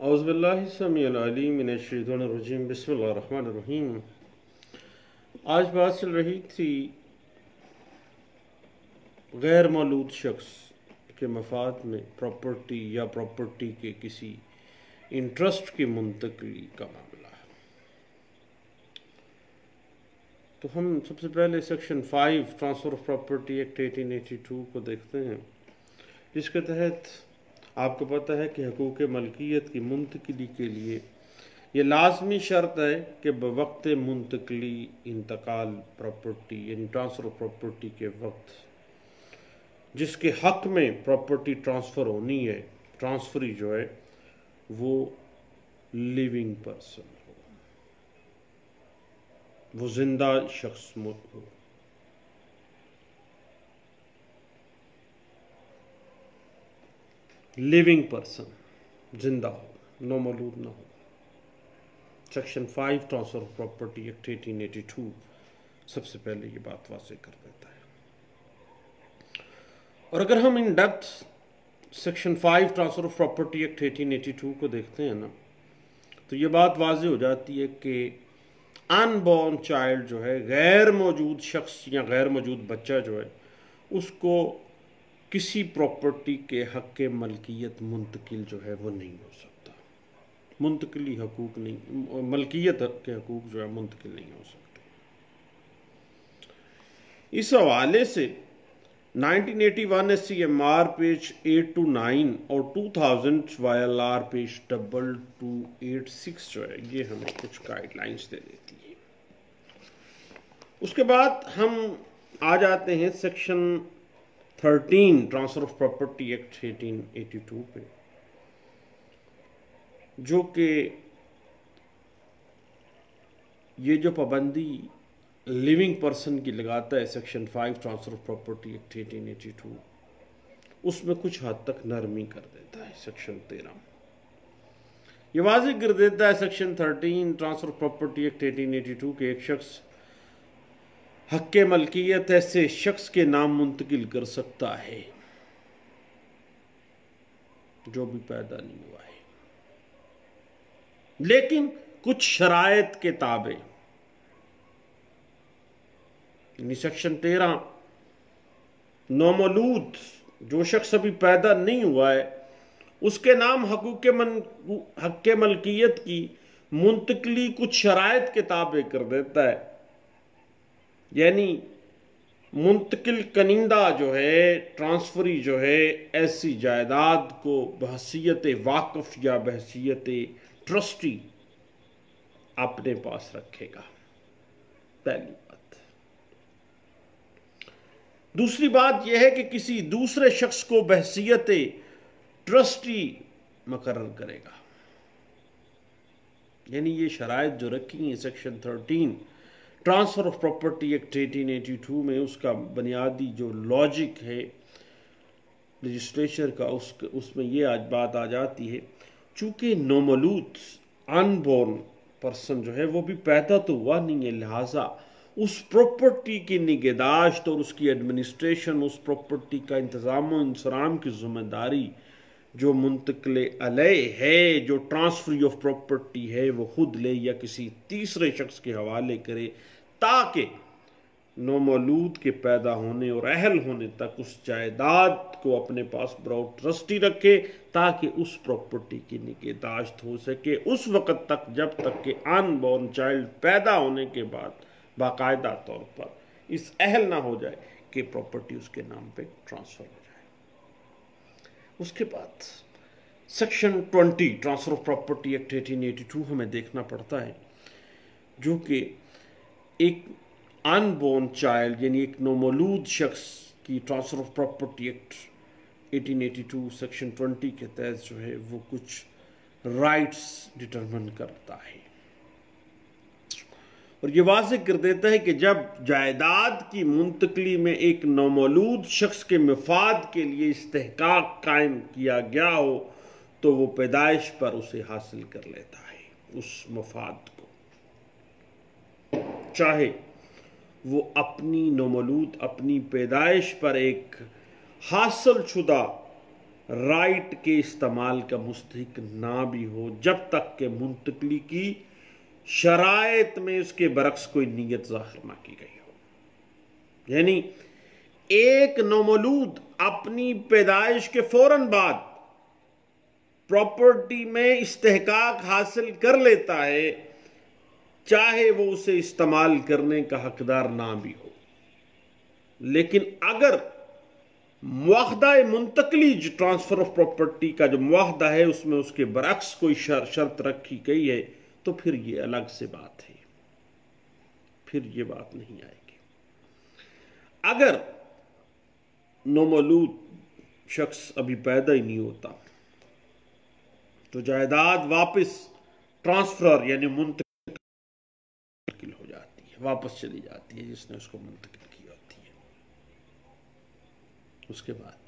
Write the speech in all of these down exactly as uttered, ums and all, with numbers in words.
औज़ुबिल्लाहिस्समीउल अलीम मिनश्शैतानिर्रजीम बिस्मिल्लाहिर्रहमानिर्रहीम। आज बात चल रही थी गैर मौलूद शख्स के मफाद में प्रॉपर्टी या प्रॉपर्टी के किसी इंटरेस्ट की मुंतकली का मामला। तो हम सबसे पहले section five transfer of property act eighteen eighty two को देखते हैं, जिसके तहत आपको पता है कि हकूक़ मलकियत की मुंतकली के लिए ये लाजमी शर्त है कि बवक्त मुंतकली इंतकाल प्रॉपर्टी यानी ट्रांसफ़र ऑफ प्रॉपर्टी के वक्त जिसके हक में प्रॉपर्टी ट्रांसफ़र होनी है, ट्रांसफरी जो है वो लिविंग पर्सन हो, वो जिंदा शख्स हो। लिविंग पर्सन जिंदा हो, नो मौलूद ना हो। Section five transfer of property act eighteen eighty two सबसे पहले ये बात वाज़ेह कर देता है। और अगर हम in depth section five transfer of property act eighteen eighty two को देखते हैं ना, तो ये बात वाज़ेह हो जाती है कि अनबॉर्न चाइल्ड जो है, गैर मौजूद शख्स या गैर मौजूद बच्चा जो है, उसको किसी प्रॉपर्टी के हक के मलकियत मुंतकिल जो है वो नहीं हो सकता। मुंतकिली हकूक नहीं, मलकियत के हकूक जो है मुंतकिल नहीं हो सकते। इस हवाले से nineteen eighty one S C M R page eight two nine और two thousand Y L R page double two eight six जो है ये हमें कुछ गाइडलाइंस दे देती है। उसके बाद हम आ जाते हैं section thirteen transfer of property act eighteen eighty two पे, जो कि ये जो पाबंदी लिविंग पर्सन की लगाता है section five transfer of property act eighteen eighty two, उसमें कुछ हद तक नरमी कर देता है। सेक्शन तेरह ये वाज़ेह कर देता है section thirteen transfer of property act eighteen eighty two के एक शख्स हक के मलकियत ऐसे शख्स के नाम मुंतकिल कर सकता है जो भी पैदा नहीं हुआ है, लेकिन कुछ शराइत के ताबे। यानी सेक्शन तेरह नौमौलूद जो शख्स अभी पैदा नहीं हुआ है उसके नाम हकूक़ के मन हक के मलकियत की मुंतकली कुछ शराइत के ताबे कर देता है। यानी मुंतकिल कनिंदा जो है, ट्रांसफरी जो है, ऐसी जायदाद को बहसीयत वाक़िफ या बहसीयत ट्रस्टी अपने पास रखेगा, पहली बात। दूसरी बात यह है कि किसी दूसरे शख्स को बहसीयत ट्रस्टी मुकर्रर करेगा। यानी ये शराइत जो रखी हैं section thirteen transfer of property act eighteen eighty two में, उसका बुनियादी जो लॉजिक है रजिस्ट्रेशन का, उस उसमें ये आज बात आ जाती है, चूंकि नौमौलूद अनबॉर्न पर्सन जो है वो भी पैदा तो हुआ नहीं है, लिहाजा उस प्रॉपर्टी की निगहदाश्त और उसकी एडमिनिस्ट्रेशन, उस प्रॉपर्टी का इंतज़ाम और इंसराम की जिम्मेदारी जो मुंतकिल अलैह है, जो ट्रांसफरी ऑफ प्रॉपर्टी है, वो खुद ले या किसी तीसरे शख्स के हवाले करे, ताकि नौमौलूद के पैदा होने और अहल होने तक उस जायदाद को अपने पास ब्राउड ट्रस्टी रखे, ताकि उस प्रॉपर्टी की निगहदाश्त हो सके उस वक़्त तक जब तक कि अनबॉर्न चाइल्ड पैदा होने के बाद बाकायदा तौर पर इस अहल ना हो जाए कि प्रॉपर्टी उसके नाम पे ट्रांसफ़र हो जाए। उसके बाद section twenty transfer of property act eighteen eighty two हमें देखना पड़ता है, जो कि एक अनबॉर्न चाइल्ड यानी एक नौमौलूद शख्स की transfer of property act eighteen eighty two section twenty के तहत जो है वो कुछ राइट्स डिटरमिन करता है। और ये वाज़ेह कर देता है कि जब जायदाद की मुंतकली में एक नौमौलूद शख्स के मफाद के लिए इस्तेहकाक कायम किया गया हो तो वो पैदाइश पर उसे हासिल कर लेता है, उस मफाद को, चाहे वो अपनी नौमौलूद अपनी पैदाइश पर एक हासिल शुदा राइट के इस्तेमाल का मुस्तहिक ना भी हो, जब तक के मुंतकली की शराइत में उसके बरक्स कोई नीयत ज़ाहिर ना की गई हो। यानी एक नौमौलूद अपनी पैदाइश के फौरन बाद प्रॉपर्टी में इस्तेहकाक हासिल कर लेता है, चाहे वो उसे इस्तेमाल करने का हकदार ना भी हो। लेकिन अगर मुआहदा मुंतकली जो ट्रांसफर ऑफ प्रॉपर्टी का जो मुआहदा है उसमें उसके बरक्स कोई शर, शर्त रखी गई है, तो फिर ये अलग से बात है, फिर ये बात नहीं आएगी। अगर नौमौलूद शख्स अभी पैदा ही नहीं होता तो जायदाद वापस ट्रांसफर यानी मुंतकिल हो जाती है, वापस चली जाती है जिसने उसको मुंतकिल की होती है। उसके बाद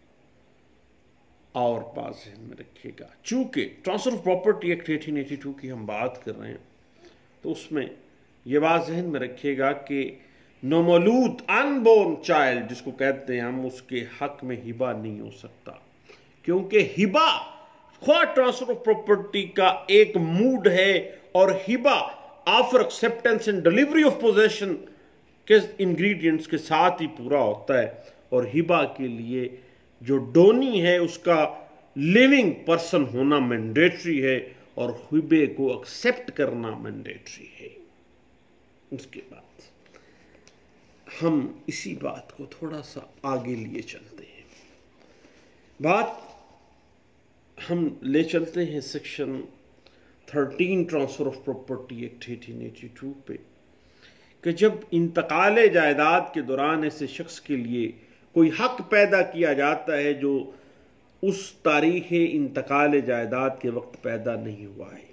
और बात ज़हन में रखिएगा, चूंकि ट्रांसफर ऑफ प्रॉपर्टी एक्ट अठारह सौ बयासी की हम बात कर रहे हैं, तो उसमें यह बात ज़हन में रखिएगा कि नौमौलूद अनबोर्न चाइल्ड जिसको कहते हैं हम, उसके हक में हिबा नहीं हो सकता, क्योंकि हिबा ख्वाह ट्रांसफर ऑफ प्रॉपर्टी का एक मूड है और हिबा offer acceptance and delivery of possession के इंग्रेडिएंट्स के साथ ही पूरा होता है। और हिबा के लिए जो डोनी है उसका लिविंग पर्सन होना मैंडेटरी है और हिबे को एक्सेप्ट करना मैंडेटरी है। उसके बाद हम इसी बात को थोड़ा सा आगे लिए चलते हैं। बात हम ले चलते हैं section thirteen transfer of property act अठारह सौ बयासी पे, कि जब इंतकाल जायदाद के दौरान ऐसे शख्स के लिए कोई हक पैदा किया जाता है जो उस तारीख इंतकाल जायदाद के वक्त पैदा नहीं हुआ है,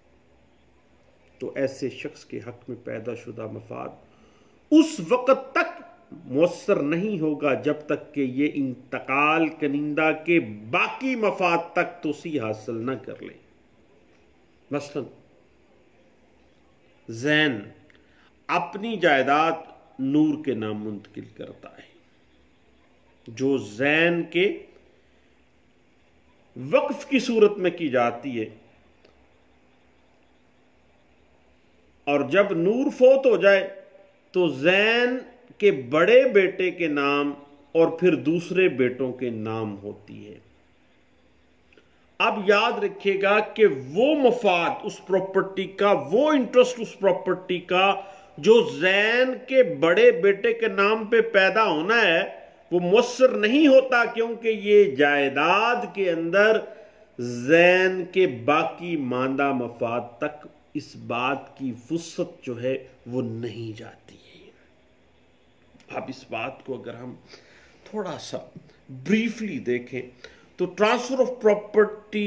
तो ऐसे शख्स के हक में पैदा शुदा मफाद उस वक्त तक मुयस्सर नहीं होगा जब तक कि ये इंतकाल कनिंदा के बाकी मफाद तक तोसी हासिल न कर ले। मसलन जैन अपनी जायदाद नूर के नाम मुंतकिल करता है, जो जैन के वक्फ की सूरत में की जाती है, और जब नूर फोत हो जाए तो जैन के बड़े बेटे के नाम और फिर दूसरे बेटों के नाम होती है। अब याद रखिएगा कि वो मफाद उस प्रॉपर्टी का, वो इंटरेस्ट उस प्रॉपर्टी का जो जैन के बड़े बेटे के नाम पे पैदा होना है, वो मुयस्सर नहीं होता, क्योंकि ये जायदाद के अंदर जैन के बाकी मांदा मफाद तक इस बात की फुर्सत जो है वो नहीं जाती है। अब इस बात को अगर हम थोड़ा सा ब्रीफली देखें तो ट्रांसफर ऑफ प्रॉपर्टी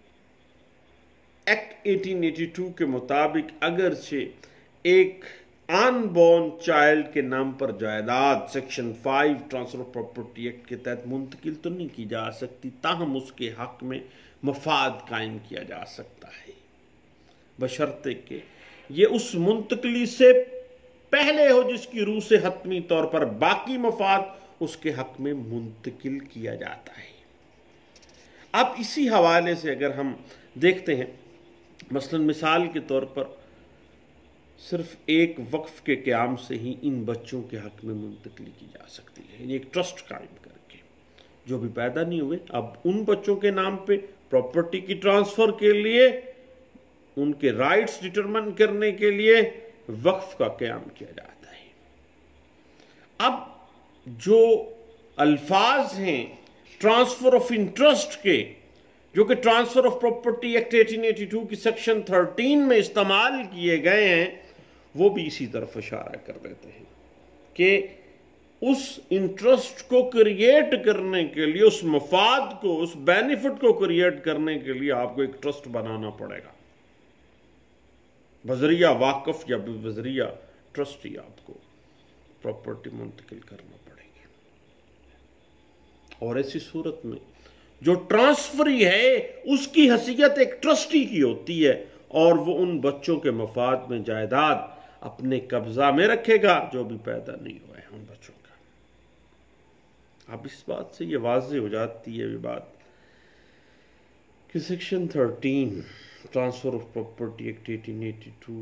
एक्ट अठारह सौ बयासी के मुताबिक अगरचे एक अनबॉर्न चाइल्ड के नाम पर जायदाद section five transfer of property act के तहत मुंतकिल तो नहीं की जा सकती, ताहम उसके हक में मफाद कायम किया जा सकता है, बशर्ते के ये उस मुंतकली से पहले हो जिसकी रूह से हतमी तौर पर बाकी मफाद उसके हक में मुंतकिल किया जाता है। अब इसी हवाले से अगर हम देखते हैं, मसलन मिसाल के तौर पर सिर्फ एक वक्फ के क़याम से ही इन बच्चों के हक में मुंतकली की जा सकती है, यानी एक ट्रस्ट कायम करके जो भी पैदा नहीं हुए, अब उन बच्चों के नाम पे प्रॉपर्टी की ट्रांसफर के लिए, उनके राइट्स डिटरमिन करने के लिए वक्फ का क़याम किया जाता है। अब जो अल्फाज हैं ट्रांसफर ऑफ इंटरेस्ट के, जो कि ट्रांसफर ऑफ प्रॉपर्टी एक्ट अठारह सौ बयासी की सेक्शन थर्टीन में इस्तेमाल किए गए हैं, वो भी इसी तरफ इशारा कर देते हैं कि उस इंटरेस्ट को क्रिएट करने के लिए, उस मफाद को, उस बेनिफिट को क्रिएट करने के लिए आपको एक ट्रस्ट बनाना पड़ेगा, बजरिया वाकफ या बजरिया ट्रस्ट ही आपको प्रॉपर्टी मुंतकिल करना पड़ेगी। और ऐसी सूरत में जो ट्रांसफरी है उसकी हैसियत एक ट्रस्टी की होती है, और वो उन बच्चों के मफाद में जायदाद अपने कब्जा में रखेगा जो भी पैदा नहीं हुए हैं उन बच्चों का। अब इस बात से ये वाज़ेह हो जाती है ये बात कि section thirteen transfer of property act eighteen eighty two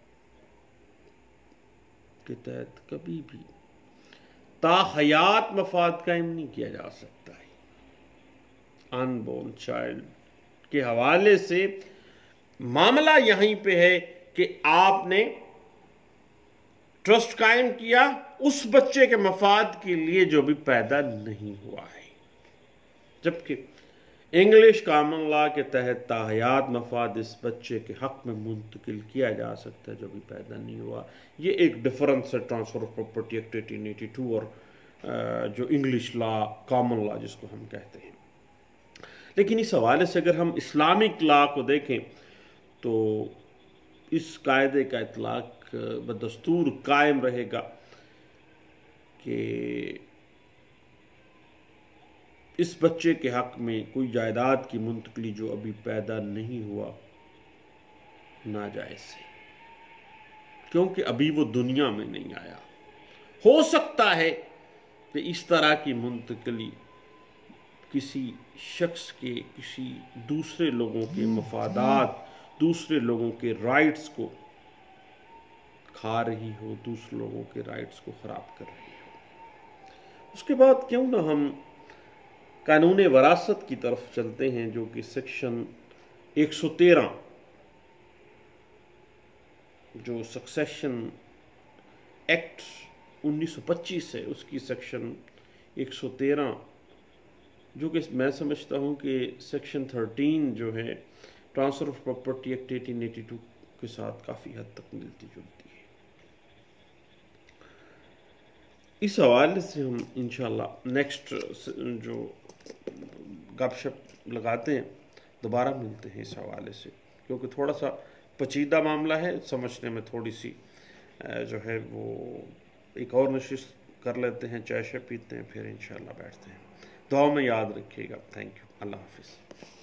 के तहत कभी भी ताहयात मफाद कायम नहीं किया जा सकता है। अनबोर्न चाइल्ड के हवाले से मामला यहीं पे है कि आपने ट्रस्ट कायम किया उस बच्चे के मफाद के लिए जो भी पैदा नहीं हुआ है, जबकि इंग्लिश कॉमन लॉ के तहत ताहयात मफाद इस बच्चे के हक में मुंतकिल किया जा सकता है जो भी पैदा नहीं हुआ। ये एक डिफरेंस है transfer of property act eighteen eighty two और जो इंग्लिश लॉ कॉमन लॉ जिसको हम कहते हैं। लेकिन इस हवाले से अगर हम इस्लामिक लॉ को देखें तो इस कायदे का इतलाक बदस्तूर कायम रहेगा कि इस बच्चे के हक में कोई जायदाद की मुंतकली जो अभी पैदा नहीं हुआ नाजायज़ है, क्योंकि अभी वो दुनिया में नहीं आया। हो सकता है कि इस तरह की मुंतकली किसी शख्स के, किसी दूसरे लोगों के मफादात, दूसरे लोगों के राइट्स को खा रही हो, दूसरे लोगों के राइट्स को ख़राब कर रही हो। उसके बाद क्यों ना हम कानून वरासत की तरफ चलते हैं, जो कि सेक्शन एक सौ तेरह जो सक्सेशन एक्ट उन्नीस सौ पच्चीस है उसकी सेक्शन एक सौ तेरह, जो कि मैं समझता हूं कि सेक्शन थर्टीन जो है transfer of property act eighteen eighty two के साथ काफ़ी हद तक मिलती जुलती है। इस हवाले से हम इंशाल्लाह नेक्स्ट जो गपशप लगाते हैं दोबारा मिलते हैं इस हवाले से, क्योंकि थोड़ा सा पेचीदा मामला है, समझने में थोड़ी सी जो है वो एक और नशिस्त कर लेते हैं, चाय शाय पीते हैं, फिर इंशाल्लाह बैठते हैं। दुआ में याद रखिएगा। Thank you. अल्लाह हाफिज़।